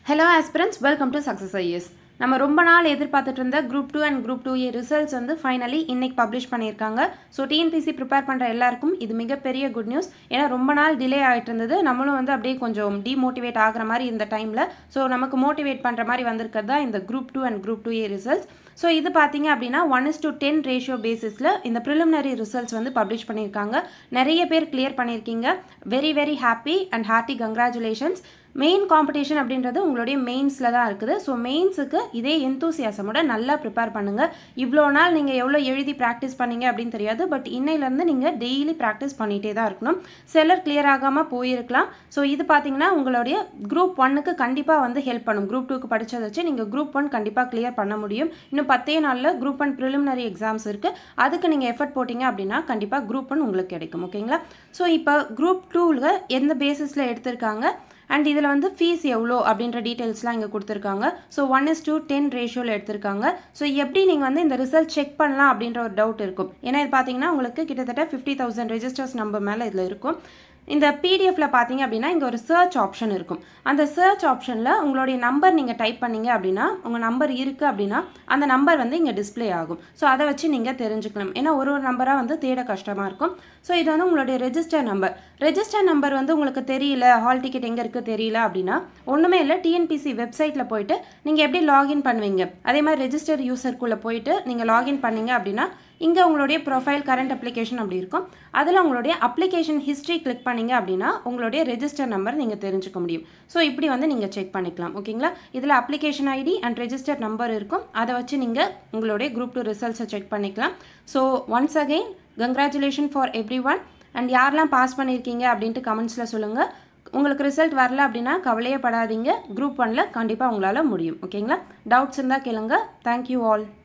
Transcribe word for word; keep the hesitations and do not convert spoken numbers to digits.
Hello aspirants, welcome to Success I A S. நம்ம ரொம்ப நாள் எதிர்பார்த்துட்டு இருந்த group two and group two A results வந்து ஃபைனலி இன்னைக்கு பப்ளிஷ் பண்ணியிருக்காங்க. So T N P S C prepare பண்ணுற எல்லாருக்கும் இது மிகப்பெரிய குட் நியூஸ். ஏன்னா ரொம்ப நாள் டிலே ஆகிட்டு இருந்தது, நம்மளும் வந்து அப்படியே கொஞ்சம் டிமோட்டிவேட் ஆகிற மாதிரி இந்த டைமில். ஸோ நமக்கு மோட்டிவேட் பண்ணுற மாதிரி வந்திருக்கிறது தான் இந்த group two and group two A results. So இது பார்த்தீங்க அப்படின்னா one is to ten ratio பேசிஸில் இந்த ப்ரிலிமினரி ரிசல்ட்ஸ் வந்து பப்ளிஷ் பண்ணியிருக்காங்க. நிறைய பேர் கிளியர் பண்ணியிருக்கீங்க. Very very happy and hearty congratulations. Main competition அப்படின்றது உங்களுடைய மெயின்ஸில் தான் இருக்குது. ஸோ மெயின்ஸுக்கு இதே எந்தூசியாசமோட நல்லா ப்ரிப்பேர் பண்ணுங்கள். இவ்வளோ நாள் நீங்கள் எவ்வளோ எழுதி ப்ராக்டிஸ் பண்ணீங்க அப்படின்னு தெரியாது, பட் இன்னையிலேருந்து நீங்கள் டெய்லி ப்ராக்டிஸ் பண்ணிகிட்டே தான் இருக்கணும். சிலர் கிளியர் ஆகாமல் போயிருக்கலாம். ஸோ இது பார்த்தீங்கன்னா உங்களுடைய குரூப் ஒன்னுக்கு கண்டிப்பாக வந்து ஹெல்ப் பண்ணும். குரூப் டூக்கு படித்ததை வச்சு நீங்கள் குரூப் ஒன் கண்டிப்பாக கிளியர் பண்ண முடியும். இன்னும் பத்தே நாளில் குரூப் ஒன் ப்ரிலிமினரி எக்ஸாம்ஸ் இருக்குது. அதுக்கு நீங்கள் எஃபர்ட் போட்டிங்க அப்படின்னா கண்டிப்பாக குரூப் ஒன் உங்களுக்கு கிடைக்கும். ஓகேங்களா? ஸோ இப்போ குரூப் டூவில் எந்த பேசிஸில் எடுத்திருக்காங்க அண்ட் இதில் வந்து ஃபீஸ் எவ்வளோ அப்படின்ற டீட்டெயில்ஸ்லாம் இங்கே கொடுத்துருக்காங்க. So one is to ten ரேஷியோவில் எடுத்திருக்காங்க. ஸோ எப்படி நீங்கள் வந்து இந்த ரிசல்ட் செக் பண்ணலாம் அப்படின்ற ஒரு டவுட் இருக்கும். ஏன்னா இது பார்த்தீங்கன்னா உங்களுக்கு கிட்டத்தட்ட ஃபிஃப்டி தௌசண்ட் ரெஜிஸ்டர்ஸ் நம்பர் மேலே இதில் இருக்கும். இந்த பிடிஎஃப்ல பார்த்தீங்க அப்படின்னா இங்கே ஒரு சர்ச் ஆப்ஷன் இருக்கும். அந்த சர்ச் ஆப்ஷனில் உங்களுடைய நம்பர் நீங்கள் டைப் பண்ணீங்க அப்படின்னா உங்கள் நம்பர் இருக்குது அப்படின்னா அந்த நம்பர் வந்து இங்கே டிஸ்பிளே ஆகும். ஸோ அதை வச்சு நீங்கள் தெரிஞ்சுக்கலாம். ஏன்னா ஒரு ஒரு நம்பராக வந்து தேட கஷ்டமாக இருக்கும். ஸோ இது வந்து உங்களுடைய ரெஜிஸ்டர் நம்பர். ரெஜிஸ்டர் நம்பர் வந்து உங்களுக்கு தெரியல, ஹால் டிக்கெட் எங்கே இருக்குது தெரியல அப்படின்னா ஒன்றுமே இல்லை, டிஎன்பிசி வெப்சைட்டில் போயிட்டு நீங்கள் எப்படி லாகின் பண்ணுவீங்க அதே மாதிரி ரெஜிஸ்டர் யூசருக்குள்ளே போயிட்டு நீங்கள் லாகின் பண்ணீங்க அப்படின்னா இங்கே உங்களுடைய ப்ரொஃபைல் கரண்ட் அப்ளிகேஷன் அப்படி இருக்கும். அதில் உங்களுடைய அப்ளிகேஷன் ஹிஸ்ட்ரி கிளிக் பண்ணிங்க அப்படின்னா உங்களுடைய ரெஜிஸ்டர் நம்பர் நீங்கள் தெரிஞ்சுக்க முடியும். ஸோ இப்படி வந்து நீங்கள் செக் பண்ணிக்கலாம். ஓகேங்களா? இதில் application ID and register number இருக்கும். அதை வச்சு நீங்கள் உங்களுடைய குரூப் டூ ரிசல்ட்ஸை செக் பண்ணிக்கலாம். So once again congratulation for everyone. And யாரெல்லாம் பாஸ் பண்ணியிருக்கீங்க அப்படின்ட்டு கமெண்ட்ஸில் சொல்லுங்கள். உங்களுக்கு ரிசல்ட் வரல அப்படின்னா கவலையே படாதீங்க. குரூப் ஒன்ல கண்டிப்பாக உங்களால் முடியும். ஓகேங்களா? டவுட்ஸ் இருந்தால் கேளுங்க. Thank you all.